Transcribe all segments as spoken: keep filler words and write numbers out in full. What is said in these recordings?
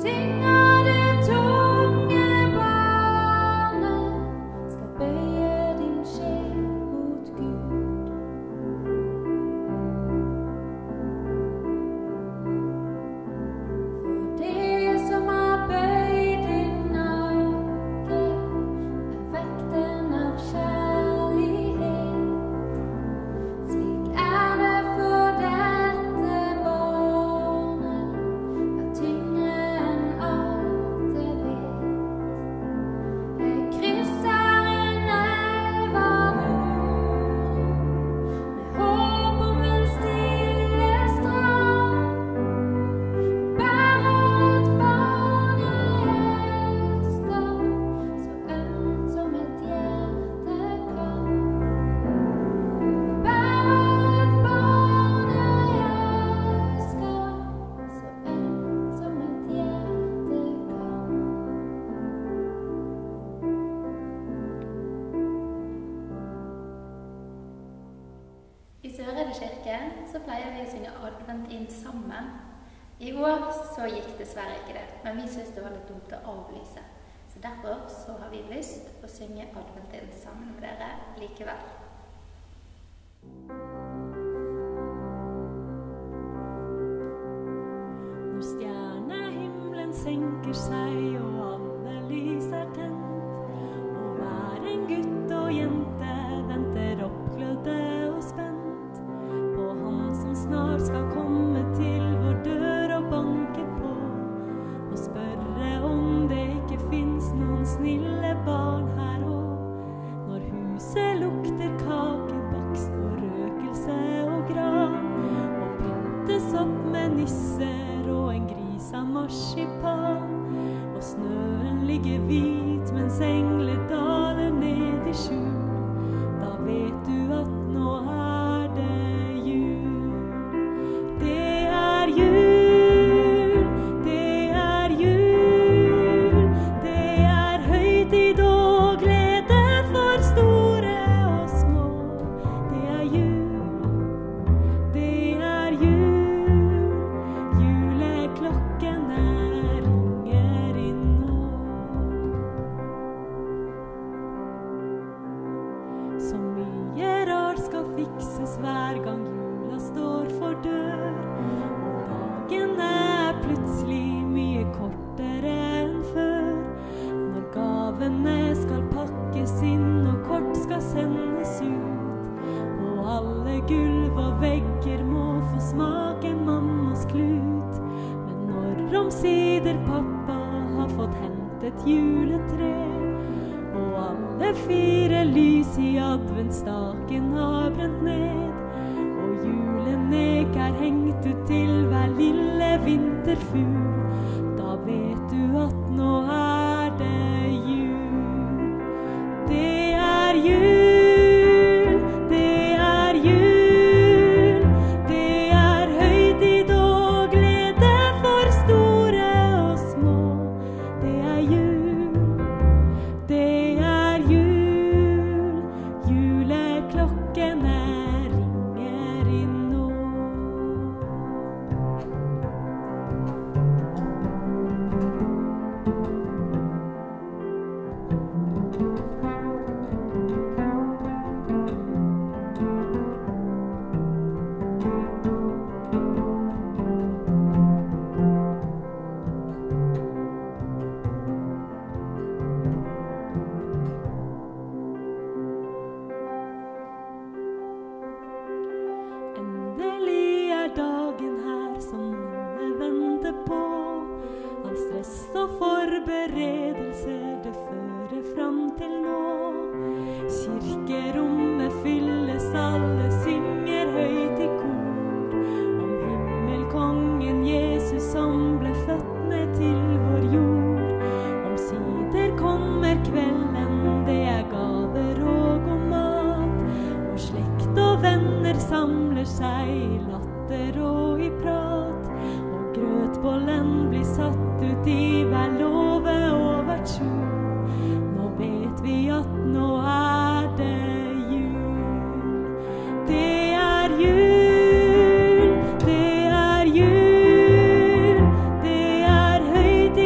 I Søreide kirke så pleier vi å synge advent inn sammen. I år så gikk dessverre ikke det, men vi synes det var litt dumt å avlyse. Så derfor så har vi lyst å synge advent inn sammen med dere likevel. Når stjernehimmelen senker seg og alle lys er tent, og hver en gutt og jente venter oppglødde og spent på han som snart skal komme til vår dør og banke på, og spørre om det ikke finnes noen snille barn her også. Når huset lukter kakebakst og røkelse og gran, og pyntes opp med nisser og en gris av marsipan, og snøen ligger hvit mens engler daler ned i skjul, da vet du at nå er det jul. Det er jul, det er jul, det er høytid og glede for store og små. Det er jul, det er jul, juleklokkene ringer inn nå. Så mye rart skal fikses hver gang jula står for dør, og dagene er plutselig mye kortere enn før. Når gavene skal pakkes inn og kort skal sendes ut, og alle gulv og vegger må få smake mammas klut. Men når omsider pappa har fått hentet juletre, og alle fire lys i adventsstaken har brent ned, og julenek er hengt ut til hver lille vinterfugl, da vet du at nå er det jul. Det er jul, det er jul, det er høytid og glede for store og små. Det er jul, det er jul, juleklokkene ringer inn nå. Endelig er dagen her som alle venter på. All stress og forberedelser det fører fram til nå. Kirkerommet fylles, alle synger høyt i kor om himmelkongen Jesus som ble født ned til vår jord. Omsider kommer kvelden, det er gaver og god mat, og slekt og venner samler seg i latter og i prat, og grøtbollen blir satt ut i hver låve og hvert skjul. Nå vet vi at nå er det jul. Det er jul, det er jul, det er høytid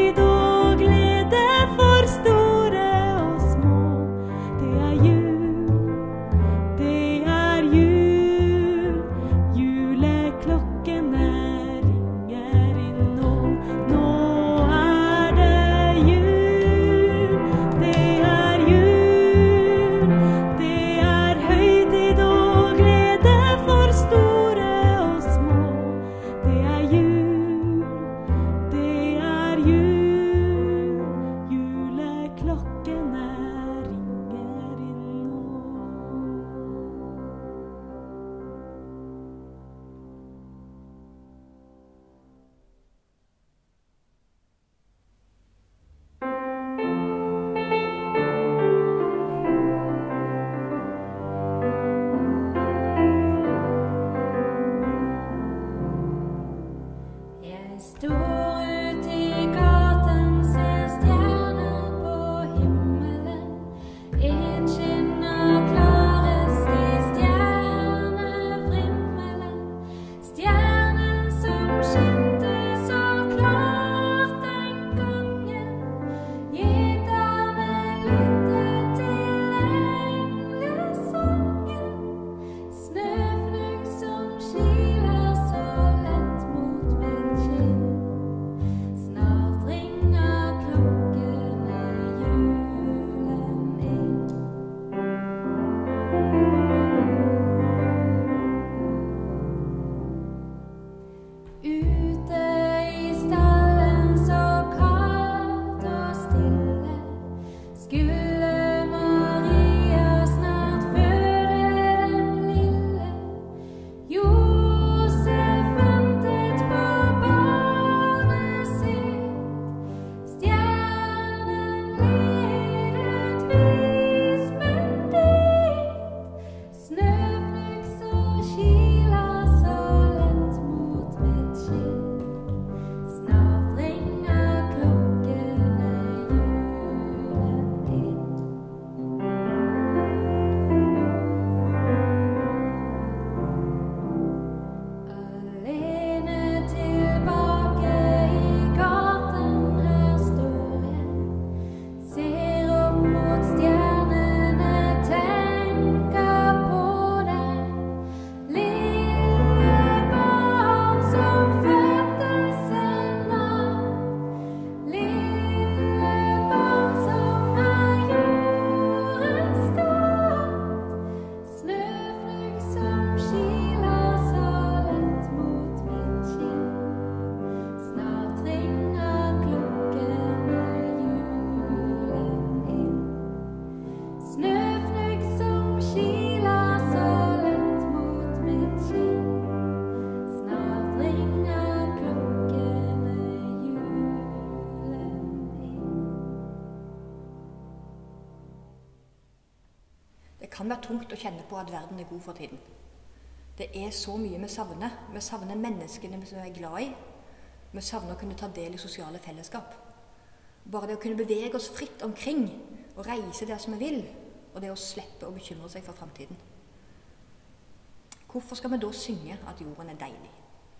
Det kan være tungt å kjenne på at verden er god for tiden. Det er så mye vi savner. Vi savner menneskene vi er glad i. Vi savner å kunne ta del i sosiale fellesskap. Bare det å kunne bevege oss fritt omkring og reise der som vi vil, og det å slippe å bekymre seg for fremtiden. Hvorfor skal vi da synge at jorden er deilig?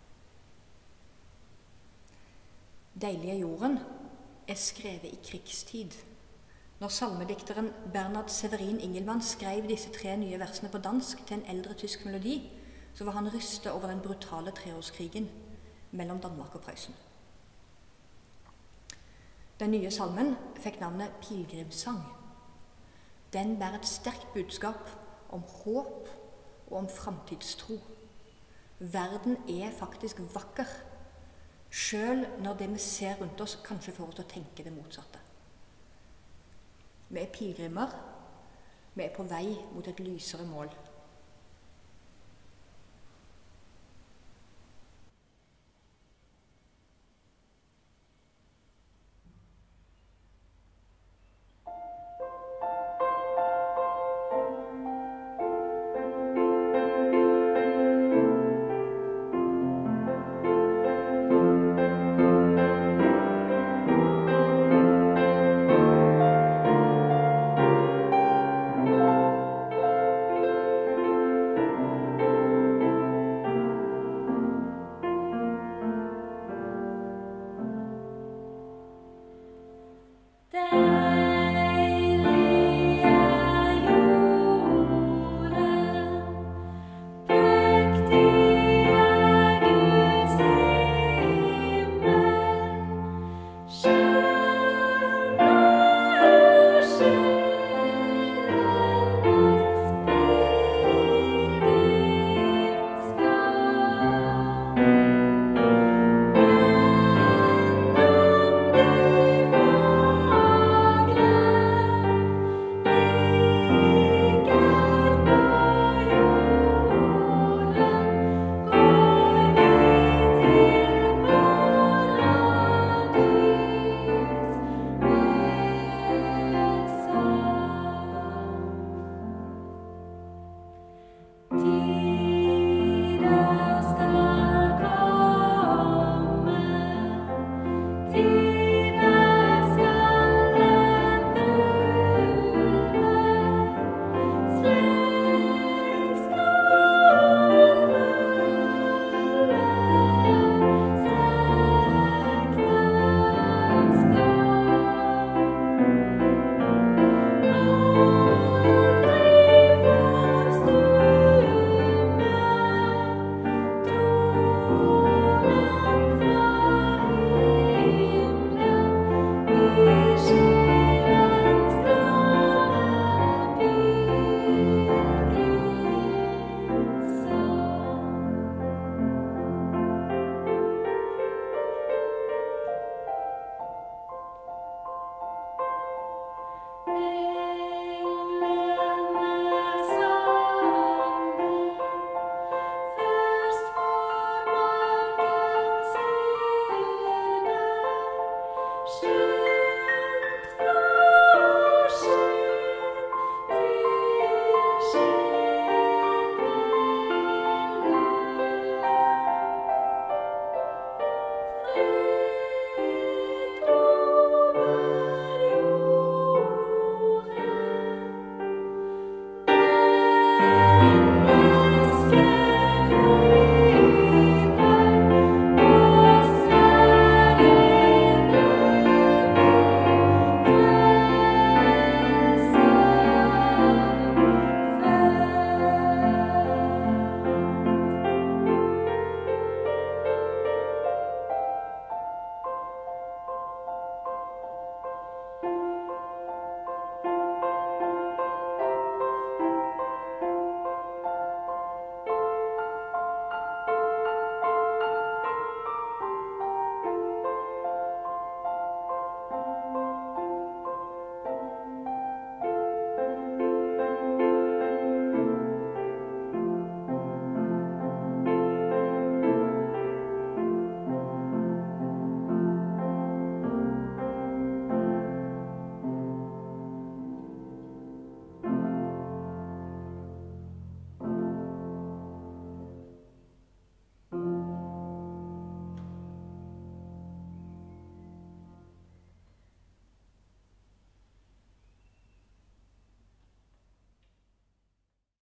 Deilige jorden er skrevet i krigstid. Når salmedikteren Bernhard Severin Ingelmann skrev disse tre nye versene på dansk til en eldre tysk melodi, så var han rystet over den brutale treårskrigen mellom Danmark og Prøysen. Den nye salmen fikk navnet Pilgrimssang. Den bærer et sterkt budskap om håp og om fremtidstro. Verden er faktisk vakker, selv når det vi ser rundt oss kanskje får oss til å tenke det motsatte. Vi er pilgrimer, vi er på vei mot et lysere mål. Sure.